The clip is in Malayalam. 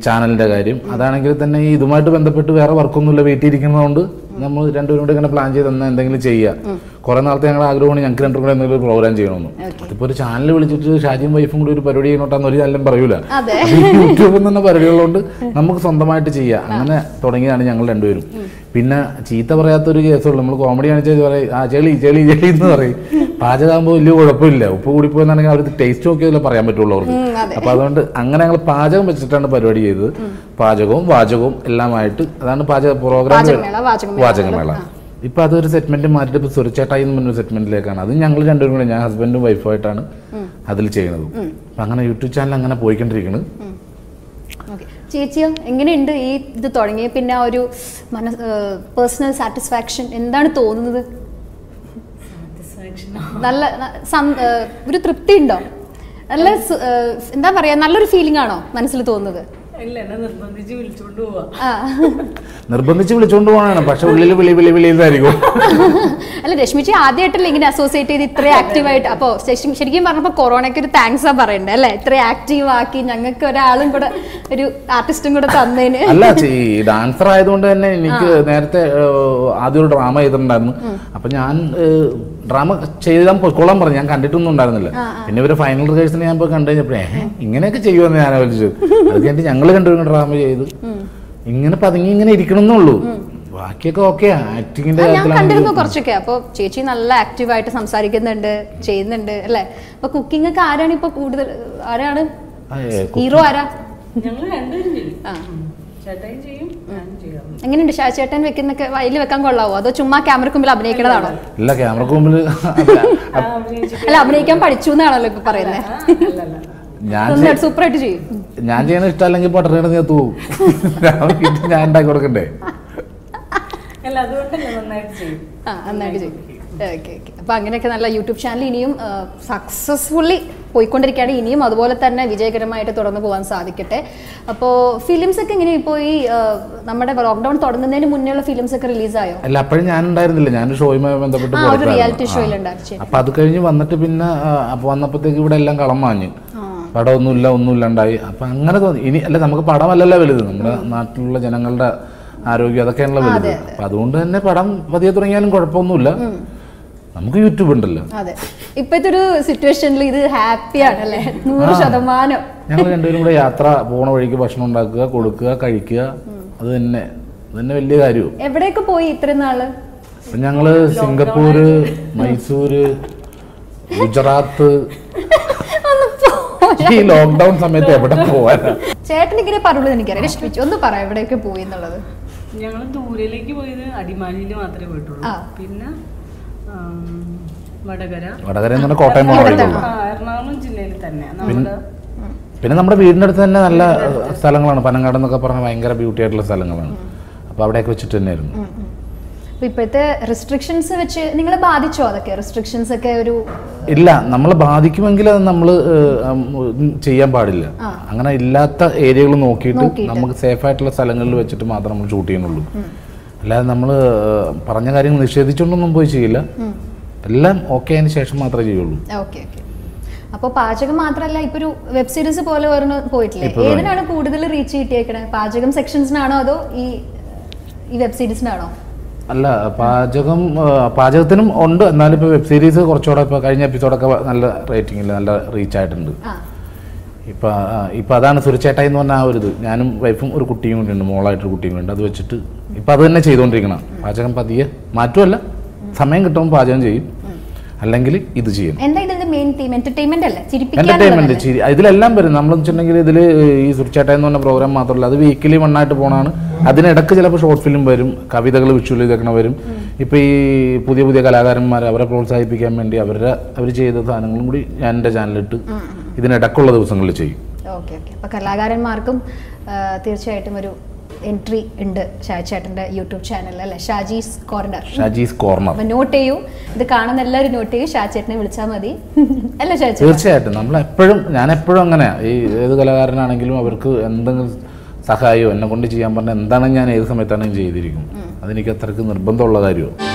ചാനലിൻ്റെ കാര്യം. അതാണെങ്കിൽ തന്നെ ഈ ഇതുമായിട്ട് ബന്ധപ്പെട്ട് വേറെ വർക്കൊന്നുമില്ല, വീട്ടിൽ ഇരിക്കുന്നതുകൊണ്ട് നമ്മൾ രണ്ടുപേരും കൂടെ ഇങ്ങനെ പ്ലാൻ ചെയ്ത് തന്നെ എന്തെങ്കിലും ചെയ്യുക. കുറേ നാളത്തെ ഞങ്ങളുടെ ആഗ്രഹമാണ് ഞങ്ങൾക്ക് രണ്ടും കൂടെ എന്തെങ്കിലും ഒരു പ്രോഗ്രാം ചെയ്യണമെന്ന്. അതിപ്പോൾ ഒരു ചാനൽ വിളിച്ചിട്ട് ഷാജിയും വൈഫും കൂടി ഒരു പരിപാടി ചെയ്യണോട്ടാന്ന് ഒരു ചാനലും പറയൂല. യൂട്യൂബിൽ നിന്ന് പരിപാടികളുണ്ട്, നമുക്ക് സ്വന്തമായിട്ട് ചെയ്യാം. അങ്ങനെ തുടങ്ങിയതാണ് ഞങ്ങൾ രണ്ടുപേരും. പിന്നെ ചീത്ത പറയാത്തൊരു കേസുള്ളൂ, നമ്മൾ കോമഡി കാണിച്ചാൽ പറയും ആ ചെളി ചെളി ചെളി എന്ന് പറയും. പാചകമാകുമ്പോൾ വലിയ കുഴപ്പമില്ല, ഉപ്പ് കൂടിപ്പോയെന്നാണെങ്കിൽ അവർക്ക് ടേസ്റ്റ് നോക്കിയതിൽ പറയാൻ പറ്റുള്ളൂ അവർക്ക്. അപ്പോൾ അതുകൊണ്ട് അങ്ങനെ ഞങ്ങൾ പാചകം വെച്ചിട്ടാണ് പരിപാടി ചെയ്തത്. പാചകവും വാചകവും എല്ലാമായിട്ട് അതാണ് പാചക പ്രോഗ്രാം, വാചകമേള. ഇപ്പം അതൊരു സെഗ്മെന്റ് മാറ്റിയിട്ട് ഇപ്പോൾ സുരച്ചേട്ടായി എന്ന് പറഞ്ഞൊരു സെഗ്മെന്റിലേക്കാണ്. അത് ഞങ്ങൾ രണ്ടുപേരും കൂടെ, ഞാൻ ഹസ്ബൻഡും വൈഫുമായിട്ടാണ് അതിൽ ചെയ്യുന്നത്. അപ്പം അങ്ങനെ യൂട്യൂബ് ചാനൽ അങ്ങനെ പോയിക്കൊണ്ടിരിക്കുന്നത്. ചേച്ചിയോ എങ്ങനെയുണ്ട് ഈ ഇത് തുടങ്ങിയ പിന്നെ ഒരു പേഴ്സണൽ സാറ്റിസ്ഫാക്ഷൻ എന്താണ് തോന്നുന്നത്? നല്ല ഒരു തൃപ്തി ഉണ്ടോ? നല്ല എന്താ പറയാ, നല്ലൊരു ഫീലിംഗ് ആണോ മനസ്സിൽ തോന്നുന്നത്? നിർബന്ധിച്ച് വിളിച്ചോണ്ട് പോകാനാണ്, പക്ഷെ ഉള്ളിൽ വിളി വിളി വിളിയതായിരിക്കും. അല്ല രശ്മിച്ചി ആദ്യമായിട്ടല്ലേ ഇങ്ങനെ അസോസിയേറ്റ് ചെയ്ത് ഇത്ര ആക്റ്റീവായിട്ട്? അപ്പൊ ശരിക്കും പറഞ്ഞപ്പോ കൊറോണയ്ക്ക് ഒരു താങ്ക്സ് ആ പറയണ്ടേ അല്ലെ, ഇത്ര ആക്റ്റീവ് ആക്കി ഞങ്ങൾക്ക് ഒരാളും കൂടെ ഒരു ആർട്ടിസ്റ്റും കൂടെ തന്നതിന്. അല്ല ഈ ഡാൻസർ ആയതുകൊണ്ട് തന്നെ എനിക്ക് നേരത്തെ ആദ്യം ഒരു ഡ്രാമ ചെയ്തിട്ടുണ്ടായിരുന്നു. അപ്പൊ ഞാൻ ഡ്രാമ ചെയ്താൽ പൊയ്ക്കോളാൻ പറഞ്ഞു, ഞാൻ കണ്ടിട്ടൊന്നും ഉണ്ടായിരുന്നില്ല. പിന്നെ ഇവര് ഫൈനൽ റിഹേഴ്സൽ ഞാൻ പോയി കണ്ടു കഴിഞ്ഞപ്പോഴേ ഇങ്ങനെയൊക്കെ ചെയ്യുമെന്ന് ഞാൻ ആലോചിച്ചു. അത് കഴിഞ്ഞിട്ട് ഞങ്ങൾ രണ്ടുപേരും ഡ്രാമ ചെയ്ത് ഇങ്ങനെ പതുങ്ങി ഇങ്ങനെ ഇരിക്കണമെന്നുള്ളൂ. ബാക്കിയൊക്കെ ഓക്കെ ആക്ടിങ്ങിന്റെ കണ്ടിരുന്നു കുറച്ചൊക്കെ. അപ്പൊ ചേച്ചി നല്ല ആക്റ്റീവായിട്ട് സംസാരിക്കുന്നുണ്ട്, ചെയ്യുന്നുണ്ട് അല്ലെ? അപ്പൊ കുക്കിംഗ് ഒക്കെ ആരാണ് ഇപ്പൊ കൂടുതൽ, ആരാണ് ഹീറോ? ആരാ? എങ്ങനെയുണ്ട് ചേട്ടൻ വെക്കുന്നൊക്കെ? വയലിൽ വെക്കാൻ കൊള്ളാവോ അതോ ചുമ്മാ ക്യാമറക്ക് മുമ്പിൽ അഭിനയിക്കണതാണോ? ഇല്ല, ക്യാമറക്ക് മുമ്പിൽ അല്ല അഭിനയിക്കാൻ പഠിച്ചു എന്നാണല്ലോ ഇപ്പൊ പറയുന്നത്. സൂപ്പറായിട്ട് ചെയ്യും. ഞാൻ ചെയ്യണ ഇഷ്ടമല്ലെങ്കിൽ പട്ടണ നീത്തു പോകും, ഞാൻ ഉണ്ടാക്കി കൊടുക്കണ്ടേ? നന്നായിട്ട് ചെയ്യും. അപ്പൊ അങ്ങനെയൊക്കെ നല്ല യൂട്യൂബ് ചാനൽ ഇനിയും സക്സസ്ഫുള്ളി പോയിക്കൊണ്ടിരിക്കുകയാണ്. ഇനിയും അതുപോലെ തന്നെ വിജയകരമായിട്ട് തുടർന്ന് പോകാൻ സാധിക്കട്ടെ. അപ്പോൾ ഫിലിംസ് ഒക്കെ എങ്ങനെ ഇപ്പോൾ ഈ നമ്മുടെ ലോക്ക്ഡൌൺ തുടങ്ങുന്നതിന് മുന്നേ ഫിലിംസ് ഒക്കെ റിലീസായോ? അല്ല, അപ്പോഴും ഞാൻ ഉണ്ടായിരുന്നില്ല, ഞാൻ ഷോയുമായി ബന്ധപ്പെട്ട് റിയാലിറ്റി ഷോയിലുണ്ടായിരുന്നു. അപ്പൊ അത് കഴിഞ്ഞ് വന്നിട്ട് പിന്നെ വന്നപ്പോഴത്തേക്ക് ഇവിടെ എല്ലാം കളം വാങ്ങി, പടം ഒന്നുമില്ല ഉണ്ടായി. അപ്പൊ അങ്ങനെ തോന്നി ഇനി അല്ല, നമുക്ക് പടമല്ലല്ലോ വലുത്, നമ്മുടെ നാട്ടിലുള്ള ജനങ്ങളുടെ ആരോഗ്യം അതൊക്കെയാണല്ലോ വലുത്. അപ്പൊ അതുകൊണ്ട് തന്നെ പടം പതിയെ തുടങ്ങിയാലും കുഴപ്പമൊന്നുമില്ല, നമുക്ക് യൂട്യൂബ് ഉണ്ടല്ലോ. അതെ, ഇപ്പോഴത്തെ ഒരു സിറ്റുവേഷനിൽ ഇത് ഹാപ്പിയാണ് അല്ലേ? 100%. ഞങ്ങൾ രണ്ടുപേരും കൂടെ യാത്ര പോണ വഴിക്ക് ഭക്ഷണം ഉണ്ടാക്കുക, കൊടുക്കുക, കഴിക്കുക, അത് തന്നെ വലിയ കാര്യവും. എവിടെയൊക്കെ പോയി ഇത്രയും നാള്? ഞങ്ങള് സിംഗപ്പൂര്, മൈസൂര്, ഗുജറാത്ത്. ഈ ലോക്ക്ഡൌൺ സമയത്ത് എവിടെ പോവാനാ? ചേട്ടൻ ഇങ്ങനെ പറയുള്ളൂ, എനിക്കറിയാം. രശ്മിച്ചു ഒന്ന് പറ എവിടെയൊക്കെ പോയി എന്നുള്ളത്. ഞങ്ങൾ ദൂരേലേക്ക് പോയത് അടിമാലിയിൽ മാത്രമേ പോയിട്ടുള്ളൂ. പിന്നെ വടകര എന്ന് പറഞ്ഞാൽ കോട്ടയം, എറണാകുളം ജില്ലയിൽ തന്നെ. പിന്നെ നമ്മുടെ വീടിന്റെ അടുത്ത് തന്നെ നല്ല സ്ഥലങ്ങളാണ്. പനങ്ങാട് എന്നൊക്കെ പറഞ്ഞാൽ ഭയങ്കര ബ്യൂട്ടി ആയിട്ടുള്ള സ്ഥലങ്ങളാണ്. അപ്പൊ അവിടെയൊക്കെ വെച്ചിട്ട് തന്നെയായിരുന്നു. ഇപ്പോഴത്തെ റെസ്ട്രിക്ഷൻസ് വെച്ച് നിങ്ങളെ ബാധിച്ചോ? അതൊക്കെ റെസ്ട്രിക്ഷൻസ് ഒക്കെ ഒരു ഇല്ല, നമ്മളെ ബാധിക്കുമെങ്കിൽ അത് നമ്മൾ ചെയ്യാൻ പാടില്ല. അങ്ങനെ ഇല്ലാത്ത ഏരിയകൾ നോക്കിയിട്ട് നമുക്ക് സേഫ് ആയിട്ടുള്ള സ്ഥലങ്ങളിൽ വെച്ചിട്ട് മാത്രം നമ്മൾ ഷൂട്ട് ചെയ്യുന്നുള്ളൂ. അല്ലാതെ നമ്മൾ പറഞ്ഞ കാര്യങ്ങൾ നിഷേധിച്ചുകൊണ്ടൊന്നും പോയി ചെയ്യില്ല. എല്ലാം ഓക്കെ ആയതിനു ശേഷം മാത്രമേ ചെയ്യുള്ളൂ. അപ്പോൾ പാചകം മാത്രമല്ല, ഇപ്പൊ ഒരു വെബ് സീരീസ് പോലെ പോയിട്ടില്ലേ? ഏതിനാണ് കൂടുതൽ റീച്ച് കിട്ടിയേക്കണേ? പാചകം സെക്ഷൻസിനാണോ അതോ ഈ വെബ് സീരീസിനാണോ? അല്ല, പാചകത്തിനും ഉണ്ട്. എന്നാലും ഇപ്പോൾ വെബ് സീരീസ് കുറച്ചുകൂടെ ഇപ്പോൾ കഴിഞ്ഞ എപ്പിസോഡൊക്കെ നല്ല റേറ്റിംഗിൽ നല്ല റീച്ച് ആയിട്ടുണ്ട്. ഇപ്പം അതാണ് സുരച്ചേട്ടായി എന്ന് പറഞ്ഞാൽ ആ ഒരു ഇത്. ഞാനും വൈഫും ഒരു കുട്ടിയും കൂടി ഉണ്ട്, മോളായിട്ടൊരു കുട്ടിയും കൂടി ഉണ്ട്. അത് വെച്ചിട്ട് ഇപ്പം അത് തന്നെ ചെയ്തുകൊണ്ടിരിക്കണം. പാചകം പതിയെ മാറ്റുമല്ല, സമയം കിട്ടുമ്പോൾ പാചകം ചെയ്യും, അല്ലെങ്കിൽ ഇത് ചെയ്യും. എന്റർടൈൻമെന്റ് ഇതിലെല്ലാം വരും. നമ്മളെന്ന് വെച്ചിട്ടുണ്ടെങ്കിൽ ഇതിൽ ഈ സുരച്ചേട്ടായി എന്ന് പറഞ്ഞ പ്രോഗ്രാം മാത്രമല്ല, അത് വീക്കിലി വണ്ണായിട്ട് പോകണമാണ്. അതിനിടക്ക് ചിലപ്പോൾ ഷോർട്ട് ഫിലിം വരും, കവിതകൾ വിഷ്വൽ ഇതൊക്കെ വരും. ഇപ്പം ഈ പുതിയ കലാകാരന്മാർ അവരെ പ്രോത്സാഹിപ്പിക്കാൻ വേണ്ടി അവർ ചെയ്ത സാധനങ്ങളും കൂടി ഞാൻ എൻ്റെ ചാനലിട്ട് ഇതിനിടക്കുള്ള ദിവസങ്ങളിൽ ചെയ്യും. അപ്പോൾ കലാകാരന്മാർക്കും തീർച്ചയായിട്ടും ഒരു എൻട്രി ഉണ്ട് ഷാജിച്ചേട്ടൻ്റെ യൂട്യൂബ് ചാനൽ അല്ലേ? ഷാജീസ് കോർണർ. നോട്ട് ചെയ്യൂ, ഇത് കാണുന്ന എല്ലാവരും നോട്ട് ചെയ്യൂ, ഷാജിച്ചേട്ടനെ വിളിച്ചാൽ മതി അല്ലേ ഷാജി? തീർച്ചയായിട്ടും. ഞാൻ എപ്പോഴും അങ്ങനെയാണ്. ഈ ഏത് കലാകാരനാണെങ്കിലും അവർക്ക് എന്തെങ്കിലും സഹായമോ എന്നെ കൊണ്ട് ചെയ്യാൻ പറഞ്ഞാൽ എന്താണ് ഞാൻ ഏത് സമയത്താണെങ്കിലും ചെയ്തിരിക്കും. അതെനിക്ക് അത്രയ്ക്ക് നിർബന്ധമുള്ള കാര്യമാണ്.